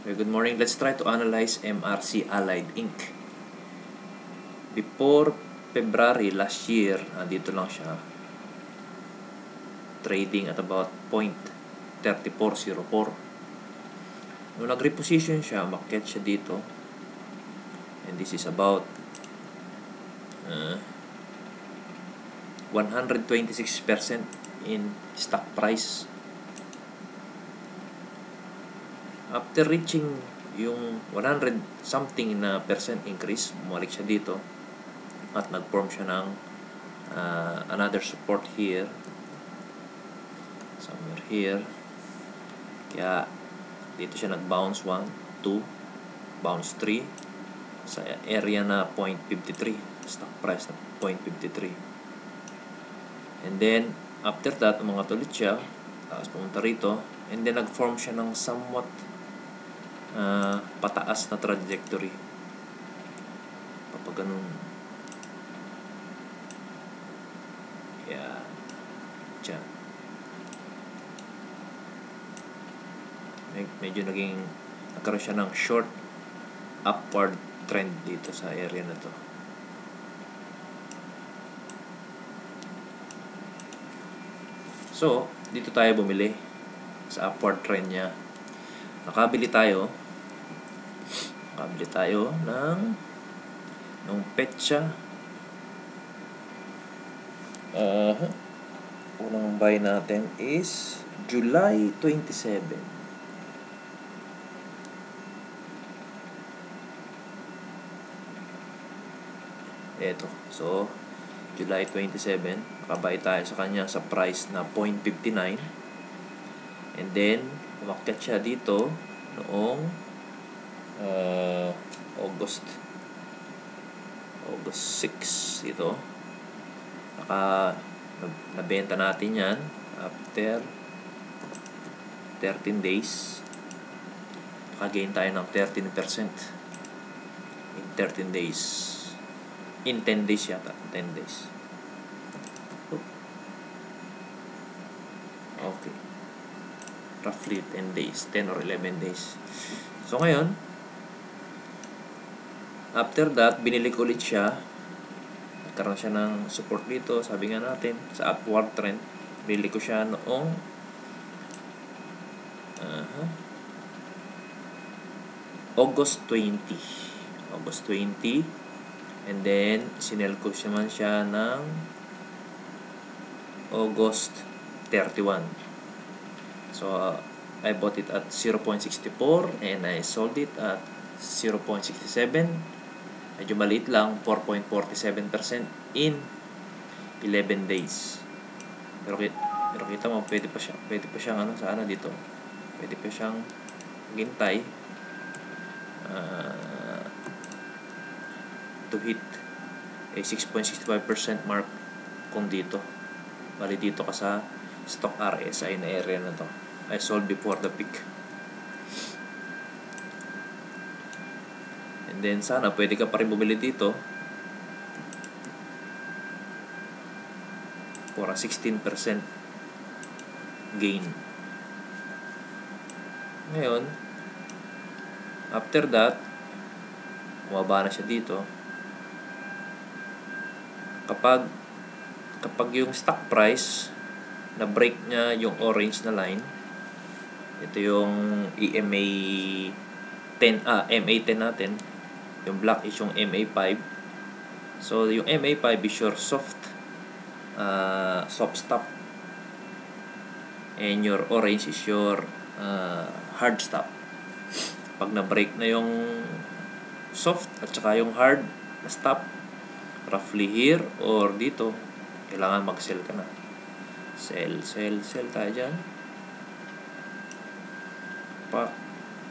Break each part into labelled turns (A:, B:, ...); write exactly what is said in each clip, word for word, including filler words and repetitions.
A: Okay, good morning. Let's try to analyze M R C Allied Incorporated. Before February last year, ah, dito lang siya, trading at about zero point three four zero four. Nung nag-reposition siya, market siya dito. And this is about uh, one hundred twenty-six percent in stock price. After reaching yung one hundred something na percent increase, bumalik siya dito at nag-form siya ng uh, another support here, somewhere here. Kaya dito siya nag-bounce one, two, bounce three sa area na zero point five three, stock price na zero point five three. And then after that, umangat ulit siya, tapos pumunta rito, and then nag-form siya ng somewhat Uh, pataas na trajectory. Kapag ganun, yeah, dyan. Med medyo naging nagkaroon siya ng short upward trend dito sa area na to. So dito tayo bumili sa upward trend niya. Nakabili tayo Nakabili tayo ng nung petsa. Uh, unang buy natin is July twenty-seven. Eto. So, July twenty-seven. Nakabay tayo sa kanya sa price na zero point five nine. And then, umakyat siya dito noong Uh, August August sixth ito. Naka nabenta natin yan after thirteen days. Naka-gain tayo ng thirteen percent in thirteen days. In ten days yata, ten days. Okay. Roughly ten days, ten or eleven days. So ngayon, after that, binili ko ulit siya. Nagkaroon siya ng support dito. Sabi nga natin, sa upward trend. Binili ko siya noong uh-huh, August twenty. August twenty. And then, sinel ko siya man siya ng August thirty-one. So, uh, I bought it at zero point six four and I sold it at zero point six seven. Medyo maliit lang, four point four seven percent in eleven days. Pero, pero kita mo, pwede pa siya, pwede pa siyang ano, sa ano dito. Pwede pa siyang gintay uh, to hit a six point six five percent mark kung dito. Bali dito ka sa stock R S I na area na to. I sold before the peak. And then sana pwede ka pa rin bumili dito for a sixteen percent gain. Ngayon, after that, bumaba na siya dito. Kapag kapag yung stock price na break niya yung orange na line, ito yung E M A ten, ah, M A ten natin. Yung black is yung M A five. So, yung M A five is your soft uh, soft stop. And your orange is your uh, hard stop. Pag na-break na yung soft at saka yung hard na stop, roughly here or dito, kailangan mag-sell ka na. Sell, sell, sell tayo dyan. Pa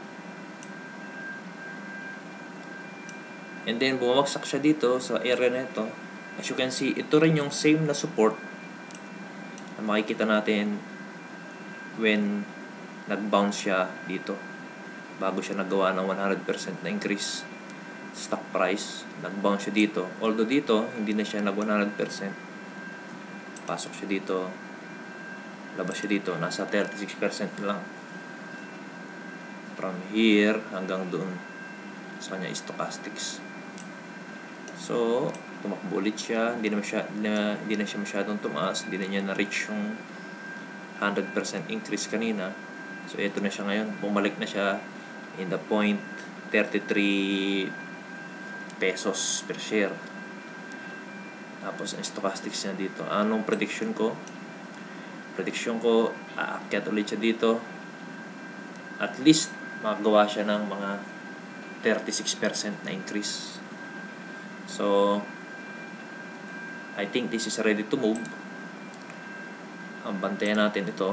A: And then, bumagsak siya dito sa area na ito. As you can see, ito rin yung same na support na makikita natin when nag-bounce siya dito. Bago siya nagawa ng one hundred percent na increase stock price, nag-bounce siya dito. Although dito, hindi na siya nag one hundred percent. Pasok siya dito. Labas siya dito. Nasa thirty-six percent na lang. from here hanggang doon sa kanya stochastics. So tumakbo ulit siya, hindi na, masya, na, hindi na siya masyadong tumaas, hindi na niya na-reach yung one hundred percent increase kanina. So ito na siya ngayon, bumalik na siya in the point thirty-three pesos per share. Tapos ang stochastics niya dito, anong prediction ko? Prediction ko, aakyat ulit siya dito, at least magagawa siya ng mga thirty-six percent na increase. So I think this is ready to move. Ang bantayan natin ito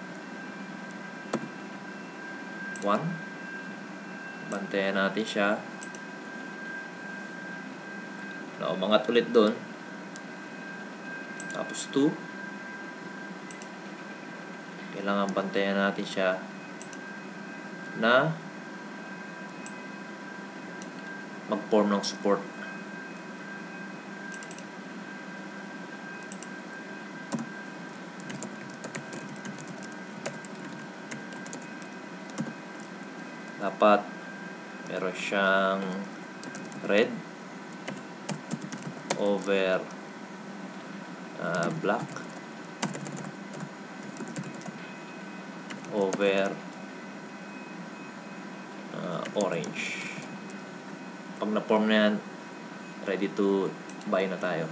A: one, bantayan natin siya na umangat ulit doon, tapos two, kailangan bantayan natin siya na mag-form ng support. Dapat meron siyang red over uh, black over uh, orange. Pag na-form na yan, ready to buy na tayo.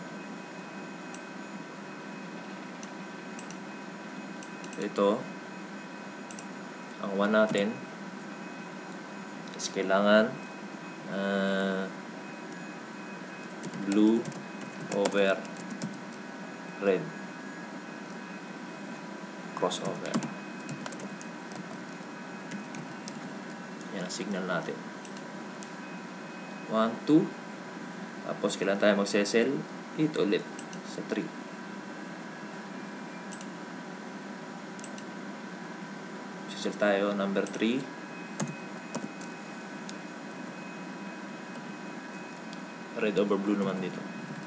A: Ito ang one natin. Kailangan uh, blue over red crossover. Yan ang signal natin. one, two. Tapos kailangan tayo magsesell dito ulit sa three. Sell tayo number three. Red over blue naman dito.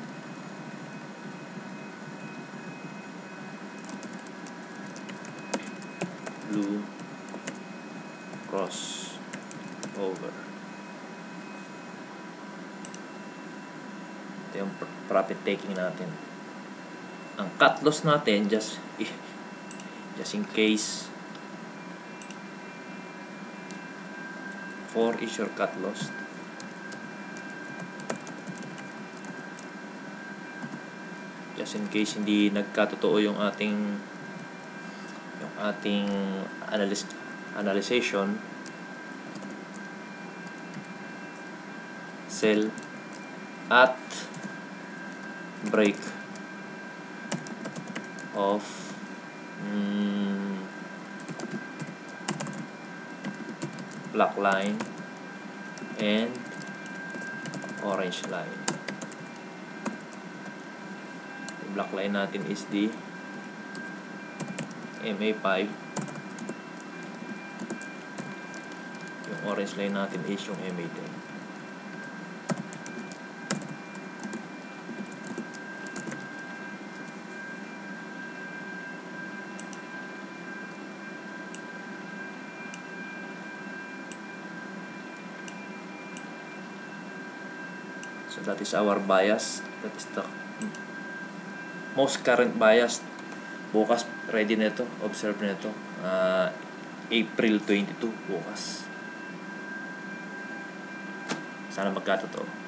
A: Blue cross over. Ito yung profit taking natin. Ang cut loss natin, just just in case, four is your cut loss. Just in case hindi nagkatotoo yung ating yung ating analysis analyzation, sell at break of mm, black line and orange line. Black line natin is the M A five. Yung orange line natin is yung M A ten. So that is our bias. That is the most current bias. Bukas ready na ito, observe na ito, uh, April twenty-two bukas. Sana magkatotoo.